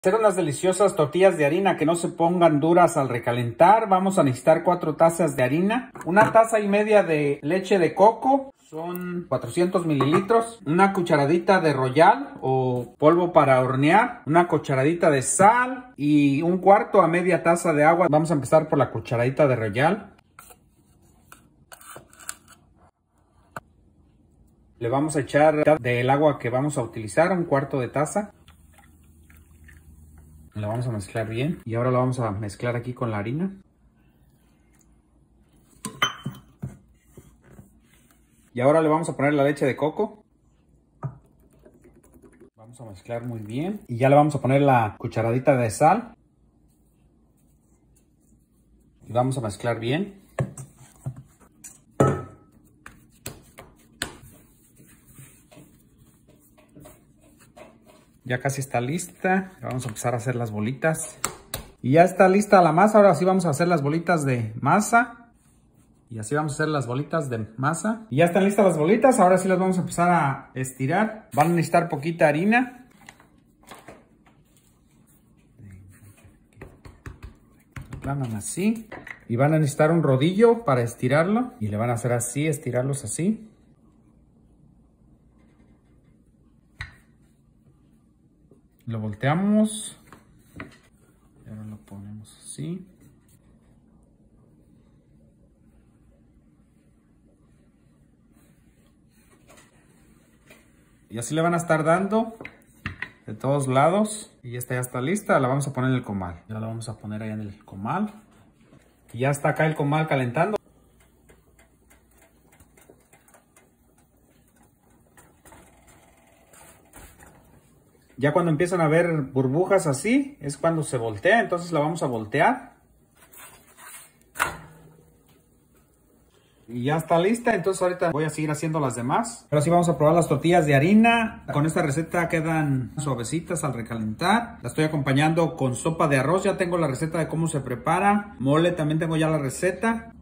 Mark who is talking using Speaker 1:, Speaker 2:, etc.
Speaker 1: Hacer unas deliciosas tortillas de harina que no se pongan duras al recalentar. Vamos a necesitar 4 tazas de harina, 1,5 tazas de leche de coco, son 400 mililitros, una cucharadita de Royal o polvo para hornear, una cucharadita de sal y 1/4 a media taza de agua. Vamos a empezar por la cucharadita de Royal. Le vamos a echar del agua que vamos a utilizar, 1/4 de taza. Lo vamos a mezclar bien y ahora lo vamos a mezclar aquí con la harina. Y ahora le vamos a poner la leche de coco. Vamos a mezclar muy bien y ya le vamos a poner la cucharadita de sal. Y vamos a mezclar bien. Ya casi está lista. Vamos a empezar a hacer las bolitas. Y ya está lista la masa. Ahora sí vamos a hacer las bolitas de masa. Y así vamos a hacer las bolitas de masa. Y ya están listas las bolitas. Ahora sí las vamos a empezar a estirar. Van a necesitar poquita harina. Aplanan así. Y van a necesitar un rodillo para estirarlo. Y le van a hacer así, estirarlos así. Lo volteamos. Y ahora lo ponemos así. Y así le van a estar dando de todos lados. Y esta ya está lista. La vamos a poner en el comal. Ya la vamos a poner ahí en el comal. Y ya está acá el comal calentando. Ya cuando empiezan a ver burbujas así, es cuando se voltea. Entonces la vamos a voltear. Y ya está lista. Entonces ahorita voy a seguir haciendo las demás. Ahora sí vamos a probar las tortillas de harina. Con esta receta quedan suavecitas al recalentar. La estoy acompañando con sopa de arroz. Ya tengo la receta de cómo se prepara. Mole también tengo ya la receta.